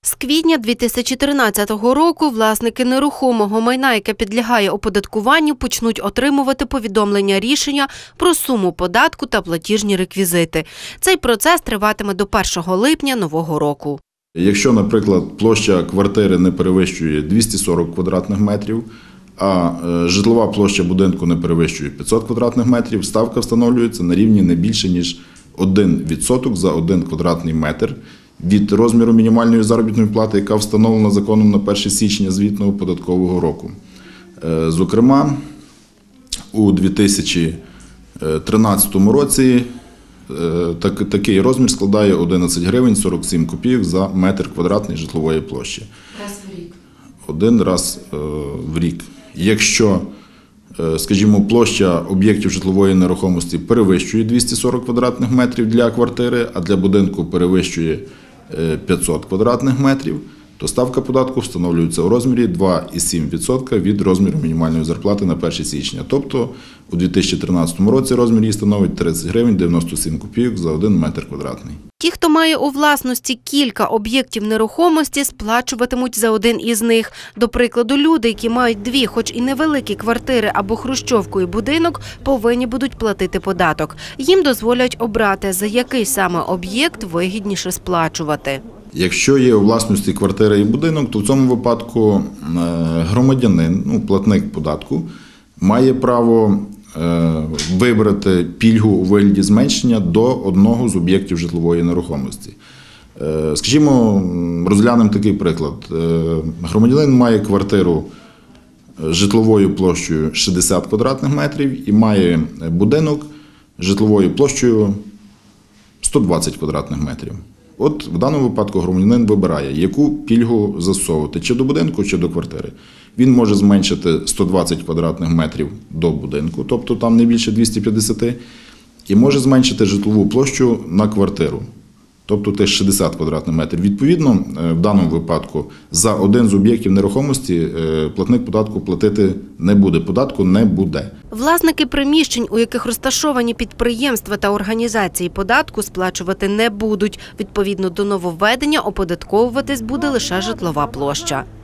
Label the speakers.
Speaker 1: З квітня 2013 року власники нерухомого майна, яке підлягає оподаткуванню, почнуть отримувати повідомлення рішення про суму податку та платіжні реквізити. Цей процес триватиме до 1 липня нового року.
Speaker 2: Якщо, наприклад, площа квартири не перевищує 240 квадратних метрів, а житлова площа будинку не перевищує 500 квадратних метрів, ставка встановлюється на рівні не більше, ніж 1% за 1 квадратний метр від розміру мінімальної заробітної плати, яка встановлена законом на 1 січня звітного податкового року. Зокрема, у 2013 році такий розмір складає 11 гривень 47 копійок за метр квадратний житлової площі.
Speaker 1: Раз в рік?
Speaker 2: Один раз в рік. Якщо, скажімо, площа об'єктів житлової нерухомості перевищує 240 квадратних метрів для квартири, а для будинку перевищує 500 квадратних метрів, то ставка податку встановлюється у розмірі 2,7% від розміру мінімальної зарплати на 1 січня. Тобто у 2013 році розмір її становить 30 гривень 97 копійок за 1 метр квадратний.
Speaker 1: Ті, хто має у власності кілька об'єктів нерухомості, сплачуватимуть за один із них. До прикладу, люди, які мають дві, хоч і невеликі квартири або хрущовку і будинок, повинні будуть платити податок. Їм дозволять обрати, за який саме об'єкт вигідніше сплачувати.
Speaker 2: Якщо є у власності квартира і будинок, то в цьому випадку громадянин, платник податку, має право вибрати пільгу у вигляді зменшення до одного з об'єктів житлової нерухомості. Скажімо, розглянемо такий приклад. Громадянин має квартиру житловою площею 60 квадратних метрів і має будинок житловою площею 120 квадратних метрів. От в даному випадку громадянин вибирає, яку пільгу застосовувати, чи до будинку, чи до квартири. Він може зменшити 120 квадратних метрів до будинку, тобто там не більше 250, і може зменшити житлову площу на квартиру, тобто теж 60 квадратних метрів. Відповідно, в даному випадку за один з об'єктів нерухомості платник податку платити не буде, податку не буде.
Speaker 1: Власники приміщень, у яких розташовані підприємства та організації, податку сплачувати не будуть. Відповідно до нововведення, оподатковуватись буде лише житлова площа.